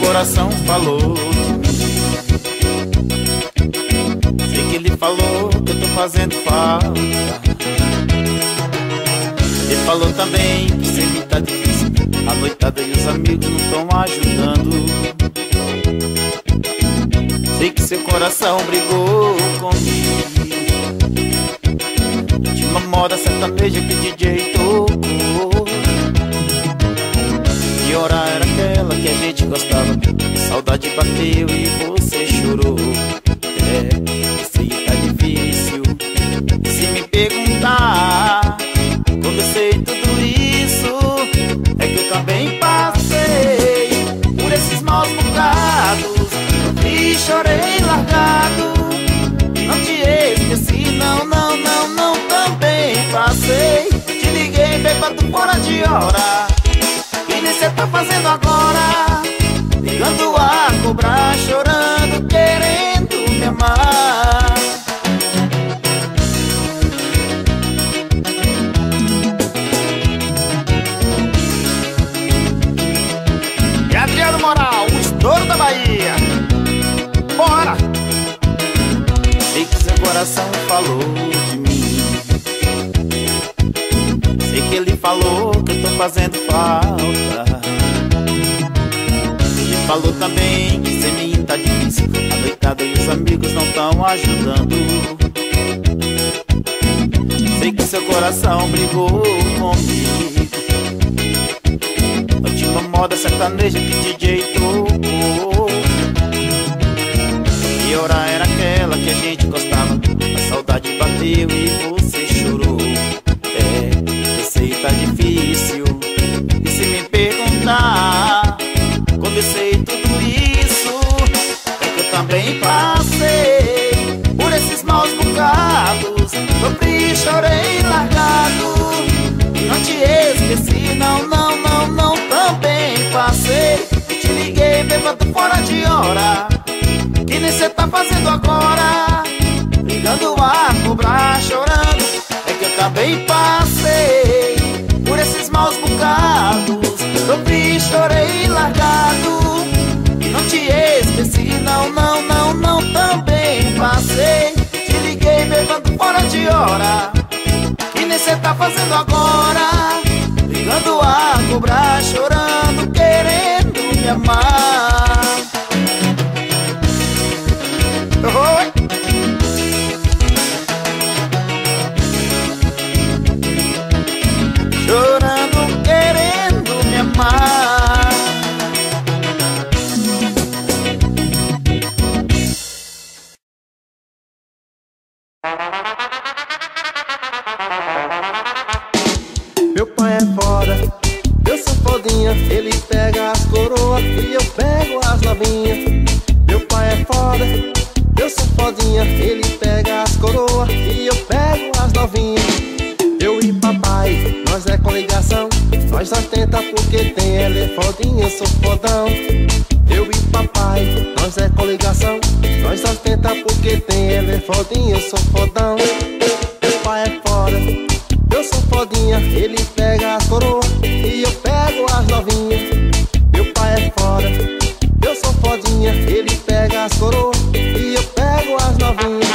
coração falou de mim. Sei que ele falou que eu tô fazendo falta. Ele falou também que sem mim tá difícil, a noitada e os amigos não tão ajudando. Sei que seu coração brigou comigo. Tinha uma moda sertaneja que o DJ tocou. Que hora era aquela que a gente gostava? Saudade bateu e você chorou. Isso aí tá difícil. E se me perguntar como eu sei tudo isso, é que eu também passei por esses maus bocados. E chorei largado, não te esqueci, não, não, não, não. Também passei, te liguei bêbado fora de hora. Que nem cê tá fazendo agora, ligando a cobrar, chorando, querendo me amar. E Adriano Moral, o estouro da Bahia. Bora! Sei que seu coração falou de mim. Sei que ele falou que eu tô fazendo falta. Ele falou também que sem mim tá difícil, a noitada e os amigos não tão ajudando. Sei que seu coração brigou comigo. Eu tinha uma moda sertaneja que DJ tocou. Que hora era aquela que a gente gostava? A saudade bateu e você chorou. Eu sei tá difícil. E se me perguntar como eu sei tudo isso, é que eu também passei por esses maus bocados. Sofri, chorei largado, não te esqueci, não, não, não, não. Também passei, te liguei bêbado fora de hora. Que nem cê tá fazendo agora, ligando a cobrar, chorando. É que eu também passei por esses maus bocados. Sofri, chorei largado, não te esqueci, não, não, não, não. Também passei, te liguei bêbado fora de hora. Que nem cê tá fazendo agora, ligando a cobrar, chorando, querendo me amar. Oi. Chorando, querendo me amar. Meu pai é foda, eu sou fodinha. Ele pega as coroas e eu pego as novinhas. Meu pai é foda, eu sou fodinha. Ele pega as coroas e eu pego as novinhas. Eu e papai, nós é coligação. Nós tenta porque tem, ela é fodinha, eu sou fodão. Eu e papai, nós é coligação. Nós tenta porque tem, ela é fodinha, eu sou fodão. Meu pai é foda, eu sou fodinha. Ele pega as coroas e eu pego as novinhas. Meu pai é foda, eu sou fodinha. Ele pega as coroas e eu pego as novinhas.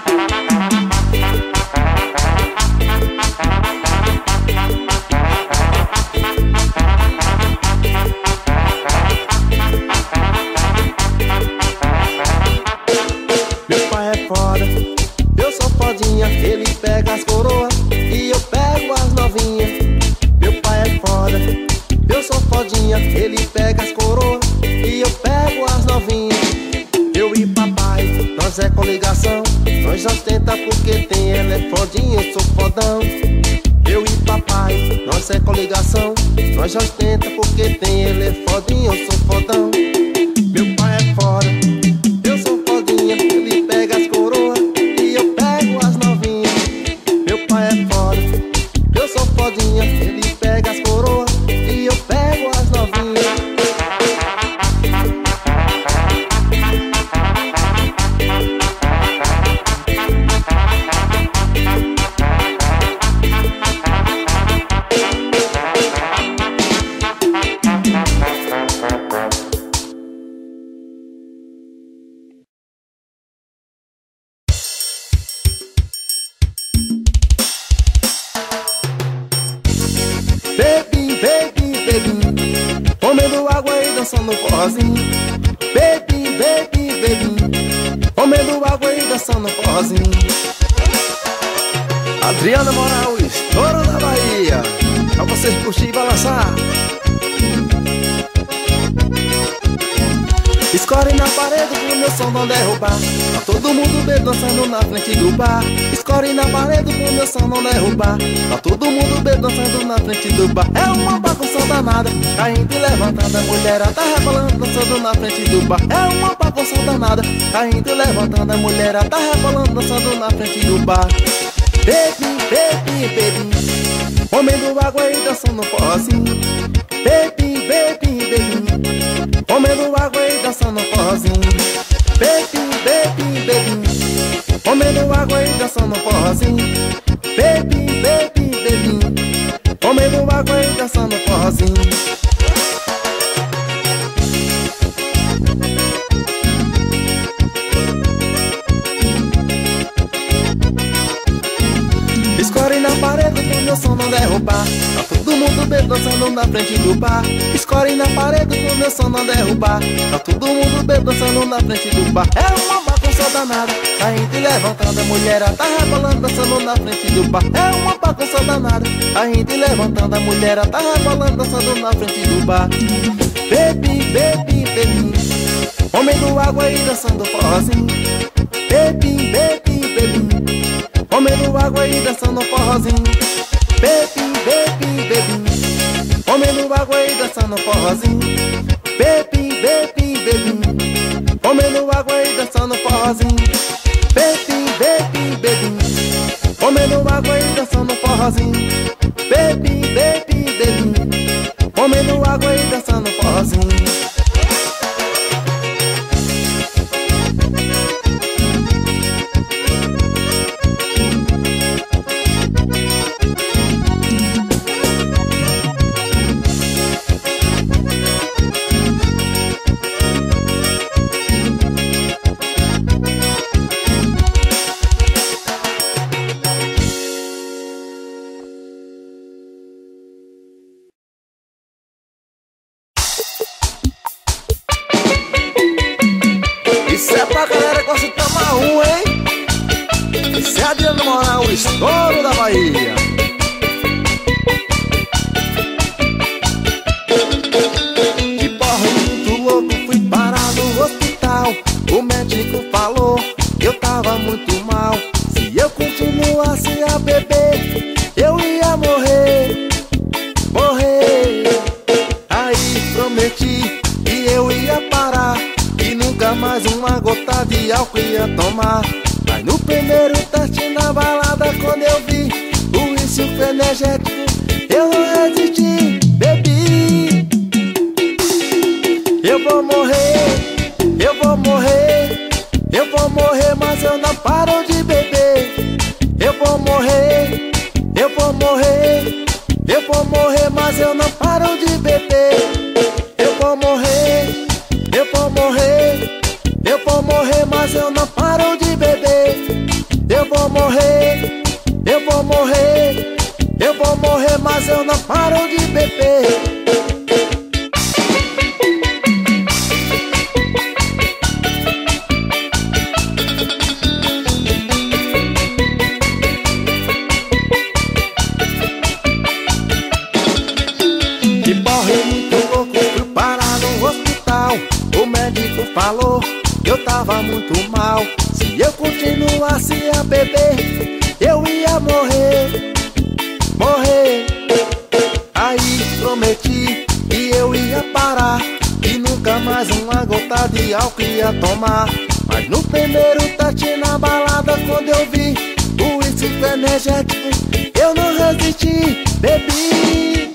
Meu pai é foda, eu sou fodinha. Ele pega as coroas e eu pego as novinhas. Meu pai é foda, eu sou fodinha. Ele pega as coroas e eu pego as novinhas. Eu e papai, nós é coligação. Nós tenta porque tem, ela é fodinha, eu sou fodão. Eu e papai, nós é coligação. Nós tenta porque tem, ela é fodinha, eu sou fodão. Meu pai é foda, eu sou fodinha. Ele pega as coroas e eu pego as novinhas. Meu pai é foda, eu sou fodinha. Ele pega as coroas e eu pego as novinhas. dançando forrozinho. Baby, baby, baby, comendo água e dançando forrozinho. Adriana Moral, estouro da Bahia, pra vocês curtir e balançar. Escore na parede pro meu som não derrubar. Tá todo mundo bem dançando na frente do bar. Escore na parede pro meu som não derrubar. Tá todo mundo bem dançando na frente do bar. É uma bagunça danada, caindo e levantando, a mulherada tá rebolando dançando na frente do bar. É uma bagunça danada, caindo e levantando, a mulherada tá rebolando dançando na frente do bar. Baby, baby, baby, comendo água e dançando forrozinho. Baby, baby, baby, comendo água e dançando forrozinho. Baby, baby, baby, comendo água e dançando forrozinho. Baby, baby, baby, comendo água e dançando forrozinho. Escore na parede pro meu som não derrubar. Tá todo mundo bem dançando na frente do bar. Escore na parede pro meu som não derrubar. Tá todo mundo bem dançando na frente do bar. É uma bagunça danada, caindo e levantando, a mulherada tá rebolando dançando na frente do bar. É uma bagunça danada, caindo e levantando, a mulherada tá rebolando dançando na frente do bar. Baby, baby, baby, comendo água e dançando forrozinho. Baby, baby, baby, comendo água e dançando forrozinho. Baby, baby, baby, comendo água e dançando forrozinho. Baby, baby, baby, comendo água e dançando forrozinho. Baby, baby, baby, comendo água e dançando forrozinho. Baby, baby, baby, comendo água e dançando forrozinho. Isso é pra galera que gosta de tomar um, hein? Isso é Adriana Moral, o estouro da Bahia. De porra muito louco, fui parar no hospital. O médico falou que eu tava muito mal. Se eu continuasse a beber, eu ia morrer, morrer. Aí prometi que eu ia parar, e nunca mais uma gota de álcool ia tomar. Mas no primeiro teste na balada, quando eu vi o uísque energético, eu não resisti, bebi. Eu vou morrer, eu vou morrer, eu vou morrer, mas eu não paro de beber. Eu vou morrer, eu vou morrer, eu vou morrer, mas eu não paro de beber. Eu vou morrer, eu vou morrer, eu vou morrer, mas eu não paro de beber. Eu vou morrer, eu vou morrer, eu vou morrer, mas eu não paro de beber. De porre muito louco, fui parar no hospital. O médico falou que eu tava muito mal. Se eu continuasse a beber, eu ia morrer, morrer. Aí prometi que eu ia parar, e nunca mais uma gota de álcool ia tomar. Mas no primeiro teste na balada, quando eu vi o uísque energético, eu não resisti, bebi.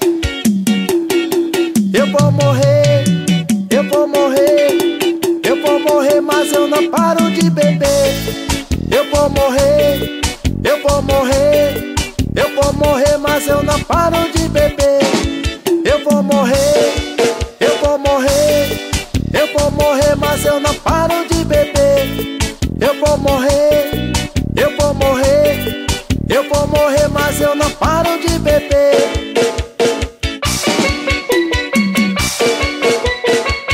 Eu vou morrer, eu vou morrer, eu vou morrer, mas eu não paro de beber. Eu vou morrer, eu vou morrer, eu vou morrer, mas eu não paro de beber. Eu vou morrer, eu vou morrer, eu vou morrer, mas eu não paro de beber. Eu vou morrer, eu vou morrer, eu vou morrer, mas eu não paro de beber.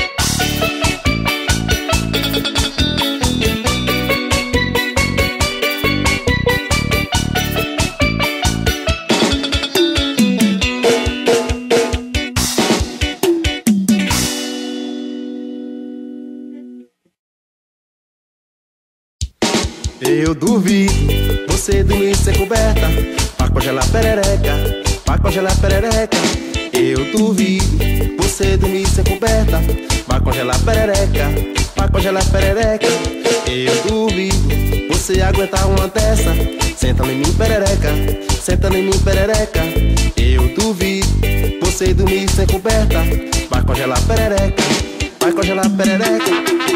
Eu duvido você dormir sem coberta pra congelar perereca, pra congelar perereca. Eu duvido você dormir sem coberta pra congelar perereca, pra congelar perereca. Eu duvido você aguentar uma dessa sentando em mim perereca, sentando em mim perereca. Eu duvido você dormir sem coberta pra congelar perereca, pra congelar perereca.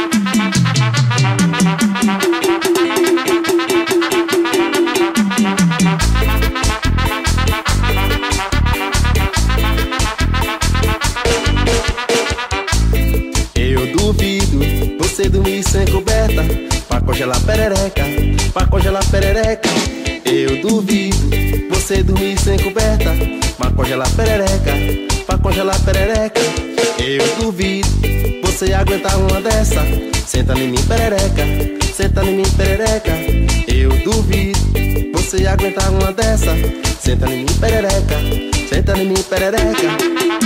Eu duvido você dormir sem coberta pra congelar perereca, pra congelar perereca. Eu duvido você dormir sem coberta pra congelar perereca, pra congelar perereca. Eu duvido você aguentar uma dessa sentando em mim perereca, sentando em mim perereca. Eu duvido você aguentar uma dessa sentando em mim perereca, sentando em mim perereca.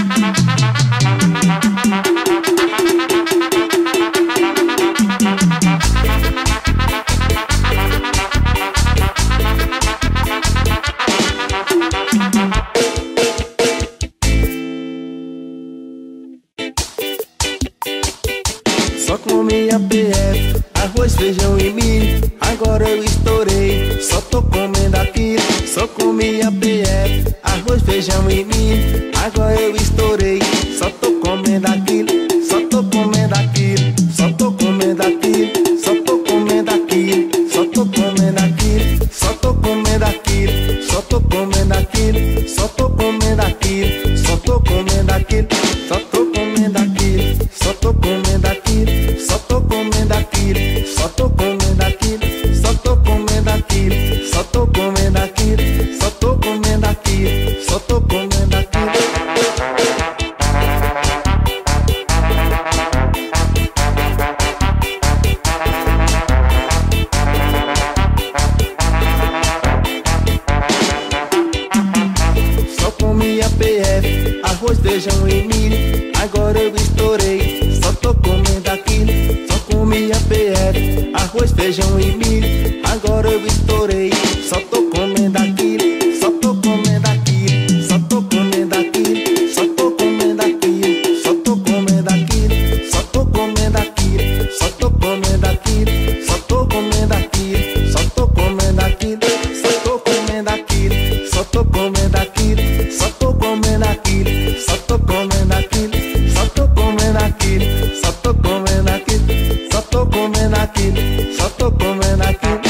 Só comia PF, arroz, feijão e milho. Agora eu estourei, só tô comendo aquilo. Só comia PF, arroz, feijão e milho. Agora eu estourei, só tô comendo aquilo. Só tô comendo aquilo, só tô comendo aquilo. Só tô comendo aquilo, só tô comendo aquilo. Só tô comendo aquilo, só tô comendo aquilo. Só tô comendo aquilo, só tô comendo aquilo. Só tô comendo aquilo, só tô comendo aquilo. Só tô comendo aquilo, só tô comendo aquilo. Só tô comendo aquilo, só tô comendo aquilo. Só tô comendo aquilo, só tô comendo aquilo. Só comia PF, arroz, feijão e milho. Agora eu estourei, só tô comendo aquilo. Só comia PF, arroz, feijão e milho. Agora eu estourei, só tô comendo aquilo. Só tô comendo aquilo, só tô comendo aquilo. Só tô comendo aquilo, só tô comendo aquilo. Só tô comendo aquilo, só tô comendo aquilo. Só tô comendo aquilo, só tô comendo aquilo. Só tô comendo aquilo, só tô comendo aquilo. Só tô comendo aquilo, só tô comendo aquilo. Só tô comendo aquilo, só tô comendo aquilo. Só tô comendo aquilo, só tô comendo aquilo.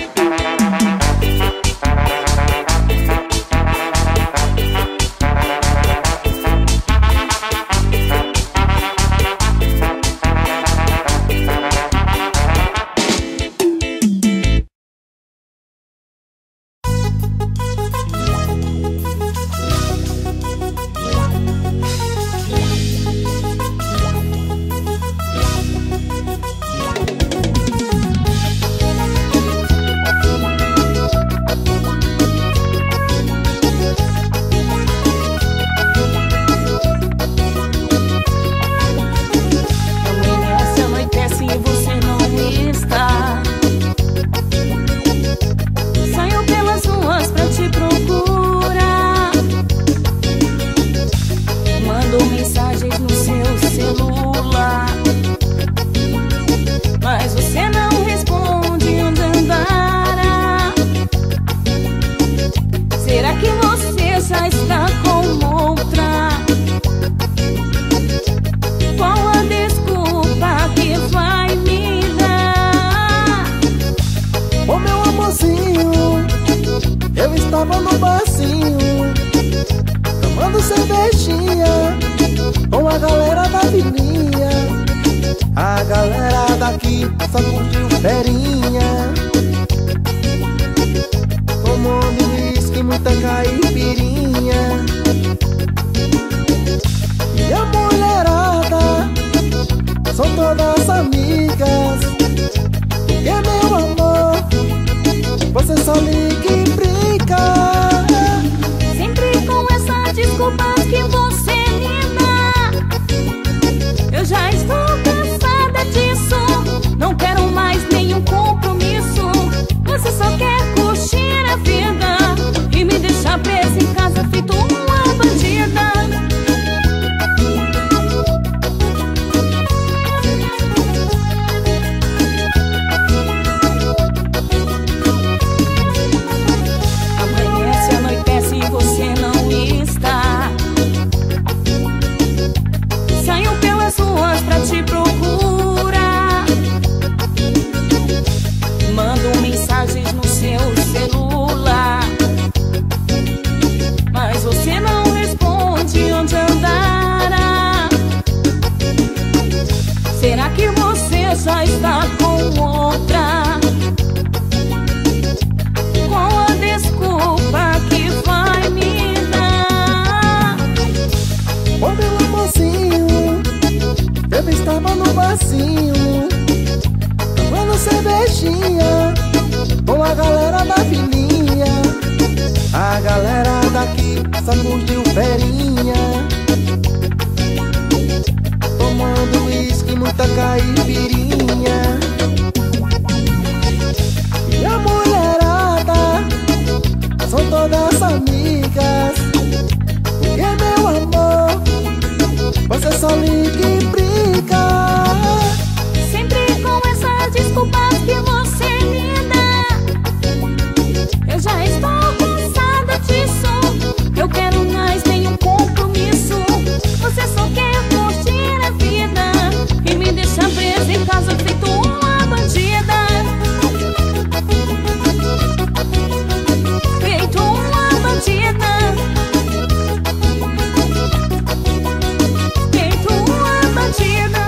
Só curtiu ferinha, tomando uísque, muita caipirinha. E a mulherada são todas amigas, porque meu amor, você só liga e brinca. Sempre com essa desculpa que você me dá. Eu já estou cansada disso, não quero mais nenhum compromisso. pedacinho, tomando cervejinha com a galera da filinha. A galera daqui só curtiu ferinha, tomando uísque, muita caipirinha. E a mulherada são todas amigas, porque meu amor, você só liga e briga. Sempre com essas desculpas que você me dá. Eu já estou cansada disso. Eu quero mais nenhum compromisso. Você só quer curtir a vida e me deixar presa em casa feito uma bandida. Feito uma bandida. Feito uma bandida.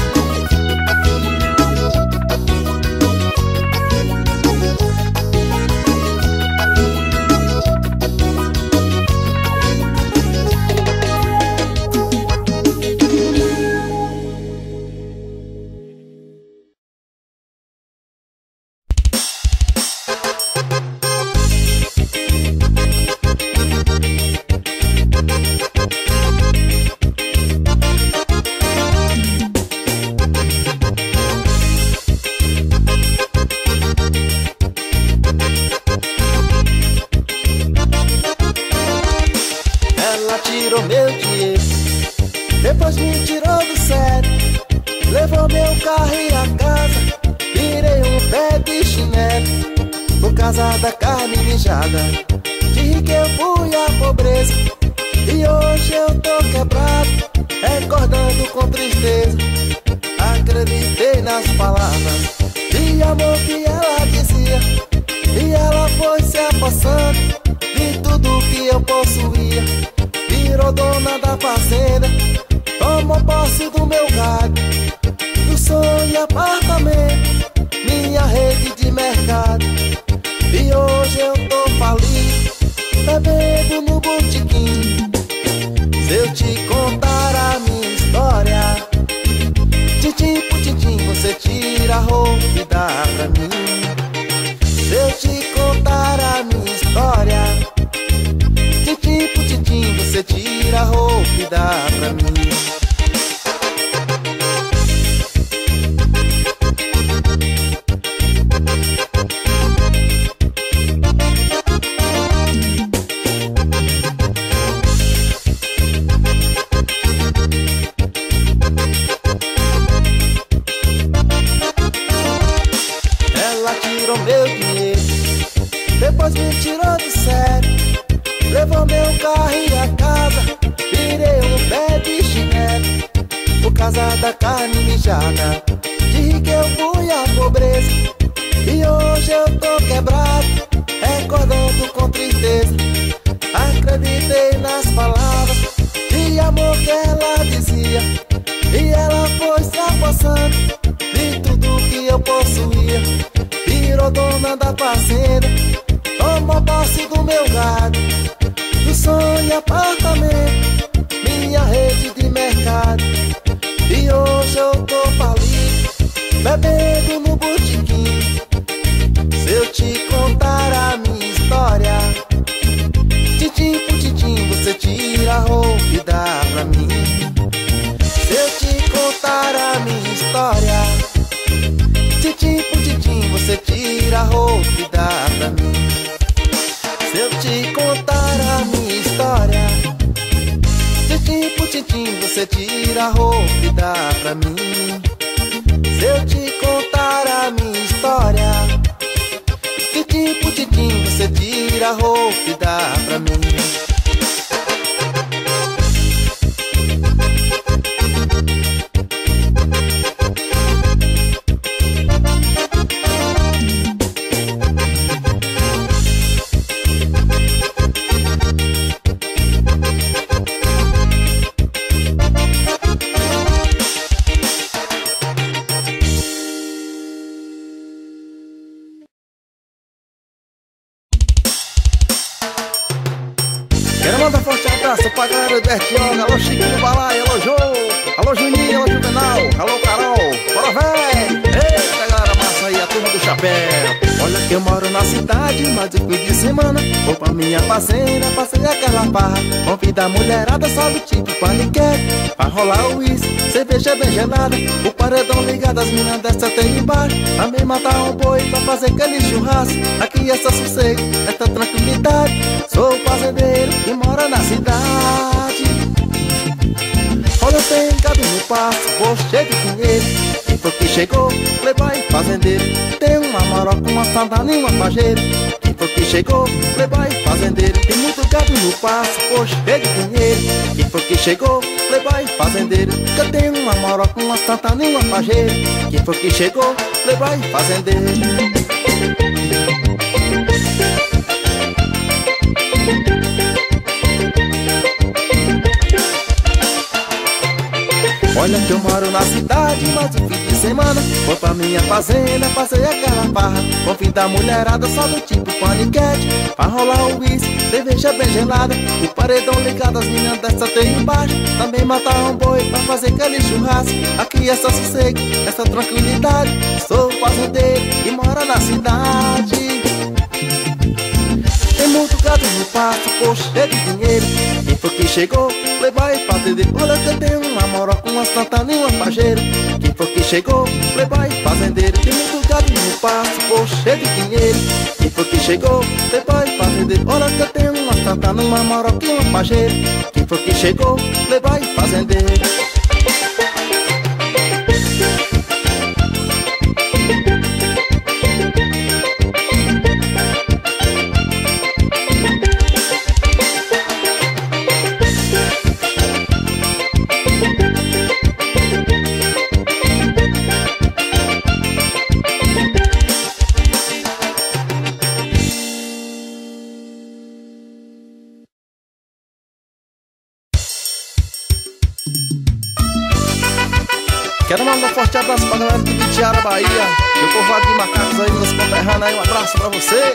Ela tirou meu dinheiro, depois me tirou do sério, levou meu carro e a casa, virei um pé de chinelo. Por causa da carne mijada, de que eu fui a pobreza, e hoje eu tô quebrado, recordando com tristeza. Acreditei nas palavras de amor que ela dizia, e ela foi se apossando de tudo que eu possuía. Virou dona da fazenda, tomou posse do meu gado, do sonho apartamento, minha rede de mercado. E hoje eu tô falido, bebendo no botequim. Se eu te contar a minha história, tintim por tintim você tira a roupa e dá pra mim. Se eu te contar a minha história, tintim por tintim você tira a roupa e dá pra mim. Ela tirou meu dinheiro, depois me tirou do sério, levou meu carro e a casa, virei um pé de chinelo. Por causa da carne mijada, de que eu fui a pobreza, e hoje eu tô quebrado, recordando com tristeza. Acreditei nas palavras de amor que ela dizia, e ela foi se apossando de tudo que eu possuía. Virou dona da fazenda, tomou posse do meu gado, do sonho apartamento, minha rede de mercado. E hoje eu tô falido, bebendo no botequim. Se eu te contar a minha história, tintim por tintim você tira a roupa e dá pra mim. Se eu te contar a minha história, tintim por tintim você tira a roupa e dá pra mim. Se eu te contar a minha história, tintim por tintim você tira a roupa e dá pra mim. Se eu te contar a minha história, tintim por tintim você tira a roupa e dá pra mim. Quero mandar um forte abraço pra galera do Bertioga. Alô Chiquinho Balaia, alô Jô, alô Juninho, alô Juvenal, alô Carol, Abel. Olha que eu moro na cidade, mas o fim de semana vou pra minha fazenda, passei aquela barra. Convido a mulherada só do tipo paniquete, pra rolar o uísque, cerveja bem gelada. O paredão ligado, as minas dessa tem embaixo. Também matar um boi pra fazer aquele churrasco. Aqui é só sossego, essa tranquilidade. Sou fazendeiro que mora na cidade. Olha, eu tenho gado no passo, vou cheio de dinheiro. Quem foi que chegou? Playboy fazendeiro. Tem uma maroca, uma sandália e uma pajeira. Quem foi que chegou? Playboy fazendeiro. Tem muito gado no passo, vou cheio de dinheiro. Quem foi que chegou? Playboy fazendeiro. Eu tenho uma maroca, uma sandália e uma pajeira. Quem foi que chegou? Playboy fazendeiro. Olha que eu moro na cidade, mas o fim de semana vou pra minha fazenda, passei aquela barra. Convido a mulherada só do tipo paniquete, pra rolar o uísque, cerveja bem gelada. O paredão ligado, as minas dessa tem embaixo. Também matar um boi pra fazer aquele churrasco. Aqui é só sossego, essa tranquilidade. Sou fazendeiro e moro na cidade. Tem muito gado no passo, pô, cheio de dinheiro. Quem foi que chegou? Playboy fazendeiro. Olha que eu tenho uma maroca, uma sandália e uma pajeira. Quem foi que chegou? Playboy fazendeiro. Tem muito gado no passo, pô, cheio de dinheiro. Quem foi que chegou? Playboy fazendeiro. Olha que eu tenho uma sandália, uma maroca e uma pajeira. Quem foi que chegou? Playboy fazendeiro. Quero mandar um forte abraço pra galera de Vitiara, Bahia. Meu povoado de macacos aí, meus conterrâneos aí, um abraço pra vocês.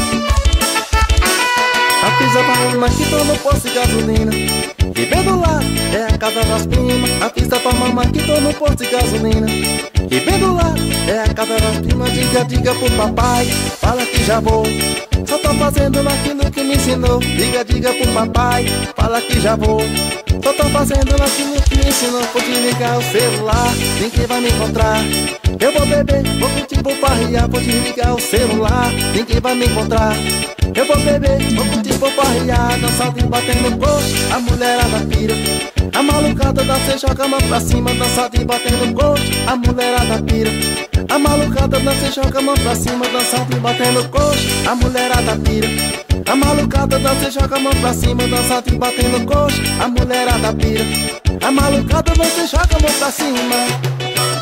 A pizza pra mamãe que tô no posto de gasolina. E bem do lado é a casa das primas. A pizza pra mamãe que tô no posto de gasolina. E bem do lado é a casa das primas. Diga pro papai, fala que já vou. Só tô fazendo aquilo que me ensinou. Diga pro papai, fala que já vou. Só tô fazendo aquilo que me ensinou. Vou desligar o celular, ninguém vai me encontrar. Eu vou beber, vou curtir, vou farrear. Vou desligar o celular, ninguém vai me encontrar. Eu vou beber, vou curtir, vou farrear. Dançando e batendo no coxo, a mulherada pira. A malucada dança e joga a mão pra cima. Dançando e batendo no coxo, a mulherada pira. A malucada dança e joga a mão pra cima. Dançando e batendo no coxo, a mulherada pira. A malucada dança e joga a mão pra cima. Dançando e batendo no coxo, a mulherada pira. A malucada dança e joga a mão pra cima.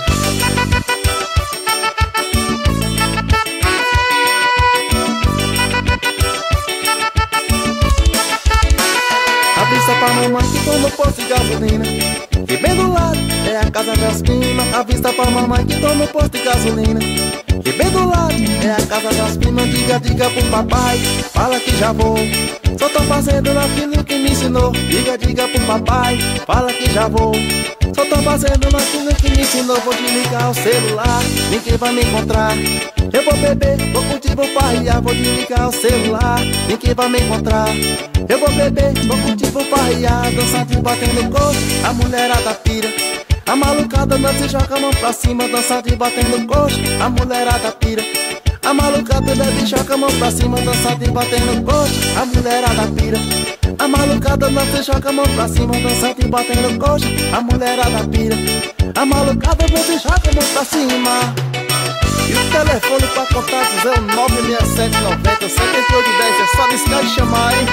Avisa pra mamãe que tô no posto de gasolina. E bem do lado é a casa das primas. Avisa pra mamãe que tô no posto de gasolina. E bem do lado é a casa das primas. Diga pro papai, fala que já vou. Só tô fazendo aquilo que me ensinou. Diga pro papai, fala que já vou. Só tô fazendo aquilo que me ensinou. Vou desligar o celular, ninguém vai me encontrar. Eu vou beber, vou curtir, vou farrear. Vou desligar o celular, ninguém vai me encontrar. Eu vou beber, vou curtir, vou farrear. Dançando e batendo no coxo, a mulherada pira. A malucada dança e joga a mão pra cima. Dançando e batendo no coxo, a mulherada pira. A malucada dança e joga a mão pra cima. Dançando e batendo no coxo, a mulherada pira. A malucada dança e joga a mão pra cima. Dançando e batendo no coxo, a mulherada pira. A malucada dança e joga a mão pra cima. E o telefone pra contatos é o 96790 7810. É só discar e chamar, hein?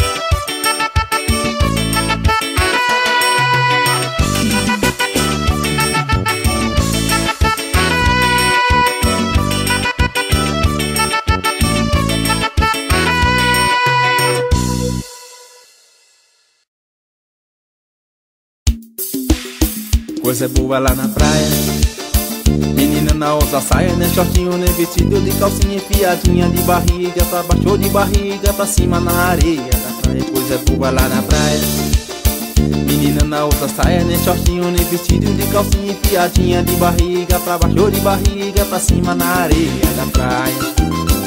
Coisa boa lá na praia, menina na ousa saia, nem shortinho, nem vestido, de calcinha enfiadinha de barriga pra baixo, de barriga pra cima na areia da praia. Coisa boa lá na praia, Menina na outra saia, nem shortinho, nem vestido de calcinha enfiadinha de barriga pra baixo ou de barriga pra cima na areia da praia.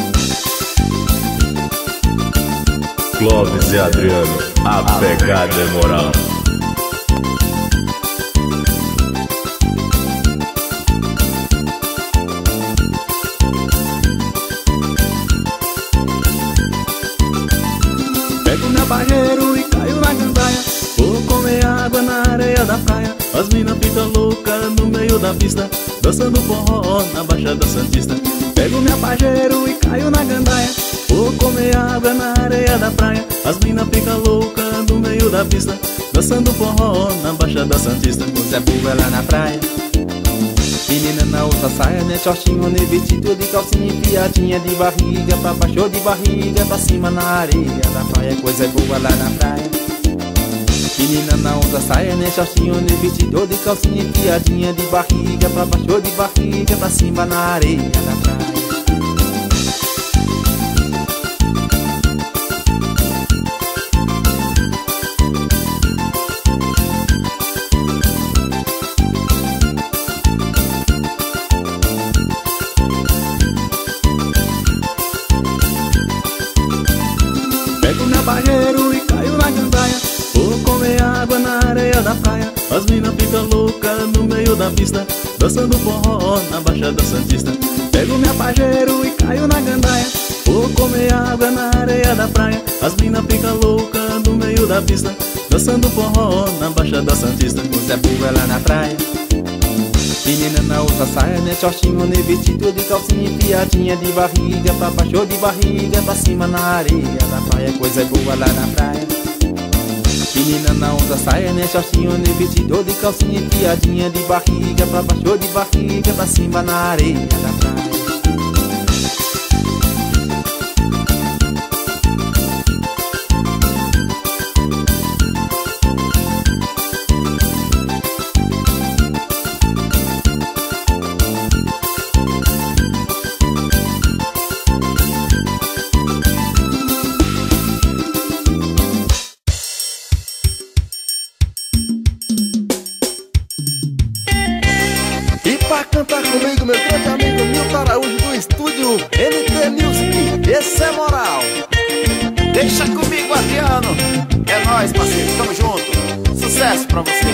Clóvis e Adriano, a pegada é moral. Pego meu barreiro e caio na gandaia, vou comer água na areia da praia. As mina ficam loucas no meio da pista, dançando forró na Baixada Santista. Pego meu barreiro e caio na gandaia, vou comer água na areia da praia. As mina ficam loucas no meio da pista, dançando forró na Baixada Santista. Zé Buga lá na praia. Menina na outra saia, nem shortinho, nem vestido de calcinha enfiadinha de barriga pra baixo ou de barriga pra cima na areia da praia. Coisa boa lá na praia. Menina na outra saia, nem shortinho, nem vestido de calcinha enfiadinha de barriga pra baixo ou de barriga pra cima na areia da praia. Pego meu barreiro e caio na gandaia, vou comer água na areia da praia. As mina ficam loucas no meio da pista, dançando forró na Baixada Santista. Pego meu barreiro e caio na gandaia, vou comer água na areia da praia. As mina ficam loucas no meio da pista, dançando forró na Baixada Santista. Zé Buga lá na praia. Menina na outra saia, nem shortinho, nem vestido de calcinha enfiadinha de barriga pra baixo ou de barriga pra cima na areia da praia. Coisa boa lá na praia. Menina na outra saia, nem shortinho, nem vestido de calcinha enfiadinha de barriga pra baixo ou de barriga pra cima na areia da praia. Cantar comigo, meu grande amigo Milton Araújo do estúdio NT Music. Esse é moral. Deixa comigo, Adriano. É nóis, parceiro, tamo junto. Sucesso pra você.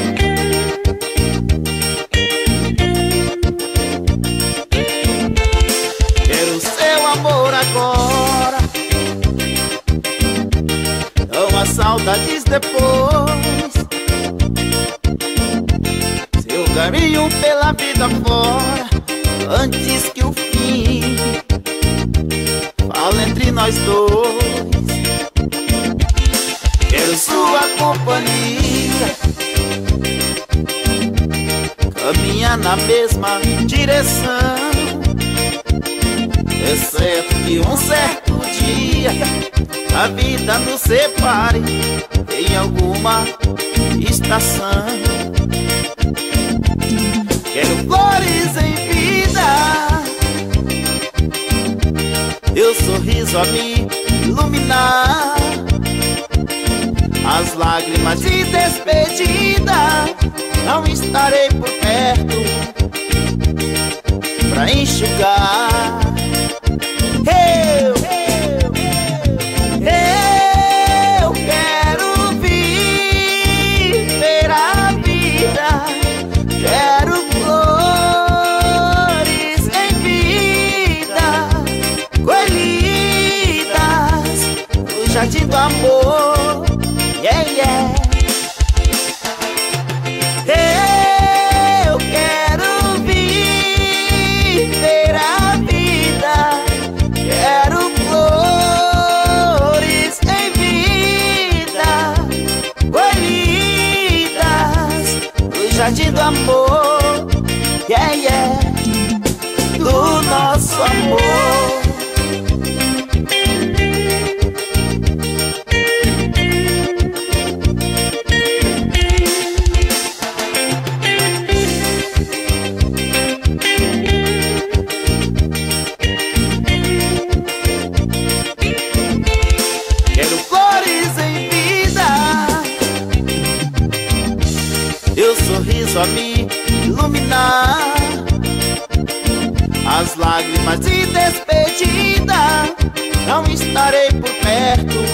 Quero seu amor agora, não há saudades depois. Seu caminho pela vida fora, antes que o fim fala entre nós dois. Quero sua companhia, caminhar na mesma direção. Exceto que um certo dia a vida nos separe em alguma estação. Quero flores em vida, teu sorriso a me iluminar. As lágrimas de despedida não estarei por perto pra enxugar. Eu quero viver a vida, quero flores em vida, colhidas no jardim do amor. Yeah, yeah. Eu quero viver a vida, quero flores em vida, colhidas no jardim do amor. Yeah, yeah. Do nosso amor. teu sorriso a me iluminar, as lágrimas de despedida não estarei por perto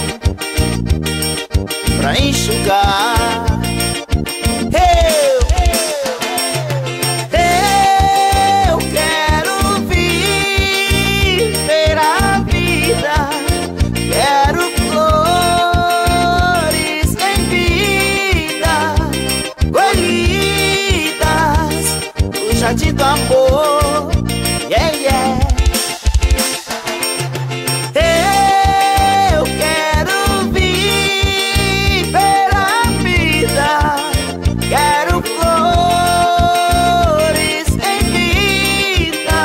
pra enxugar. Eu quero viver a vida, quero flores em vida, colhidas no jardim do amor. Yeah, yeah. Eu quero viver a vida, quero flores em vida,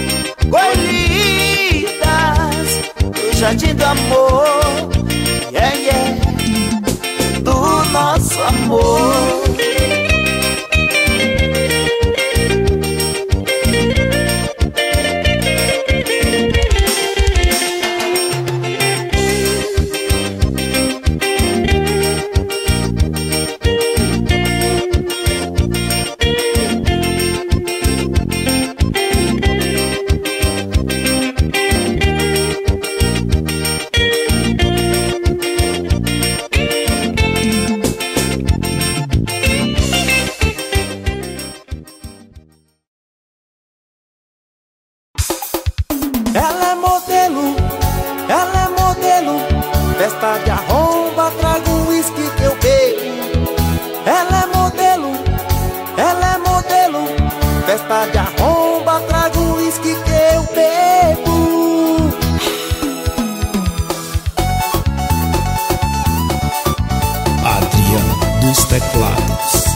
colhidas no jardim do amor. Yeah, yeah. Do nosso amor. Festa de arromba, trago um uísque que eu bebo. Ela é modelo, festa de arromba, trago um uísque que eu bebo. Adriano dos Teclados.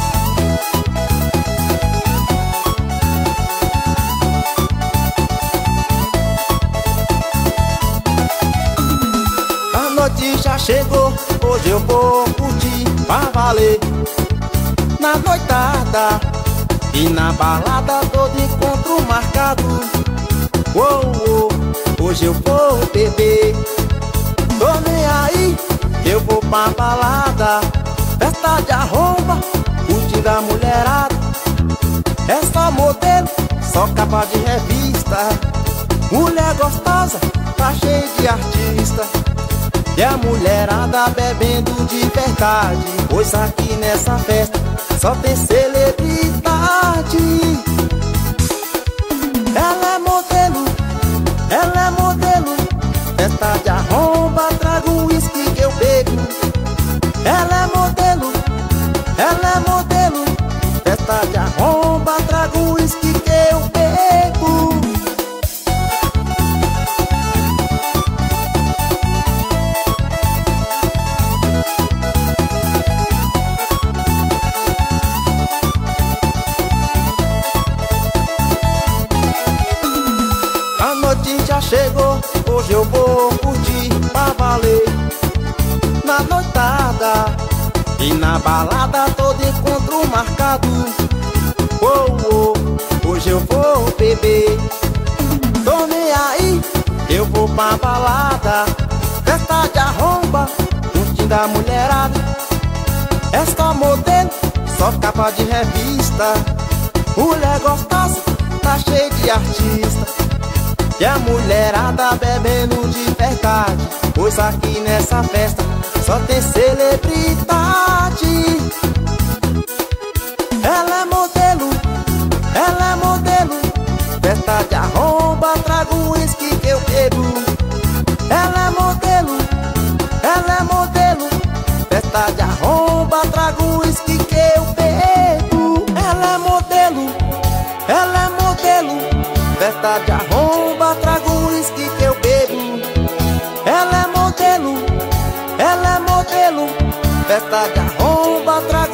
A noite já chegou, hoje eu vou curtir pra valer. Na noitada e na balada, todo encontro marcado. Hoje eu vou beber. Tô nem aí, eu vou pra balada. Festa de arromba, curtindo a mulherada. É só modelo, só capa de revista. Mulher gostosa, tá cheio de artista. E a mulherada bebendo de verdade, pois aqui nessa festa só tem celebridade. Ela é modelo, festa de arromba, trago um uísque que eu bebo. Ela é modelo, festa de arromba, trago um uísque que eu bebo. A noite já chegou, hoje eu vou curtir pra valer. Na noitada e na balada, todo encontro marcado. Hoje eu vou beber. Tô nem aí, eu vou pra balada. Festa de arromba, curtindo a mulherada. É só modelo, só capa de revista. Mulher gostosa, tá cheio de artista. E a mulherada bebendo de verdade, pois aqui nessa festa só tem celebridade. Ela é modelo, festa de arromba, trago um uísque que eu bebo. Ela é modelo, festa de arromba, trago um uísque que eu bebo. Ela é modelo, festa de arromba, trago um uísque que eu bebo. Ela é modelo, festa de arromba, trago